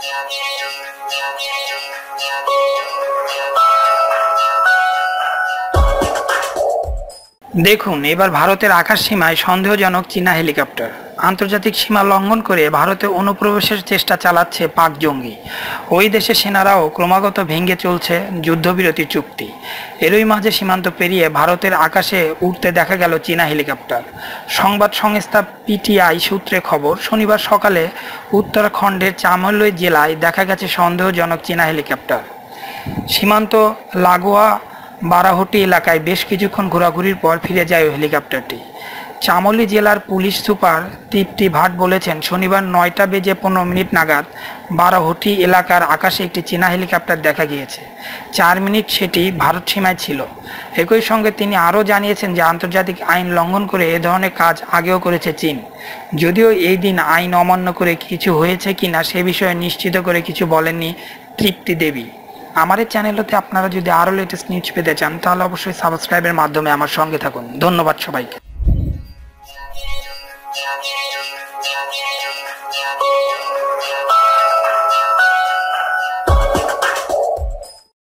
দেখুন, এবার ভারতের আকাশ সীমায় সন্দেহজনক চীনা হেলিকপ্টার। আন্তর্জাতিক সীমা লঙ্ঘন করে ভারতে অনুপ্রবেশের চেষ্টা চালাচ্ছে পাক জঙ্গি। ওই দেশের সেনারাও ক্রমাগত ভেঙে চলছে যুদ্ধবিরতি চুক্তি। এরই মাঝে সীমান্ত পেরিয়ে ভারতের আকাশে উঠতে দেখা গেল চীনা হেলিকপ্টার। সংবাদ সংস্থা পিটিআই সূত্রে খবর, শনিবার সকালে উত্তরাখণ্ডের চামোলি জেলায় দেখা গেছে সন্দেহজনক চীনা হেলিকপ্টার। সীমান্ত লাগোয়া বারাহটি এলাকায় বেশ কিছুক্ষণ ঘোরাঘুরির পর ফিরে যায় ওই হেলিকপ্টারটি। চামোলি জেলার পুলিশ সুপার তৃপ্তি ভাট বলেছেন, শনিবার 9:15 নাগাদ বারাহটি এলাকার আকাশে একটি চীনা হেলিকপ্টার দেখা গিয়েছে। 4 মিনিট সেটি ভারত সীমায় ছিল। একই সঙ্গে তিনি আরও জানিয়েছেন যে আন্তর্জাতিক আইন লঙ্ঘন করে এ ধরনের কাজ আগেও করেছে চীন। যদিও এই দিন আইন অমান্য করে কিছু হয়েছে কিনা সে বিষয়ে নিশ্চিত করে কিছু বলেননি তৃপ্তি দেবী। আমার এই চ্যানেলতে আপনারা যদি আরও লেটেস্ট নিউজ পেতে চান তাহলে অবশ্যই সাবস্ক্রাইবের মাধ্যমে আমার সঙ্গে থাকুন। ধন্যবাদ সবাইকে।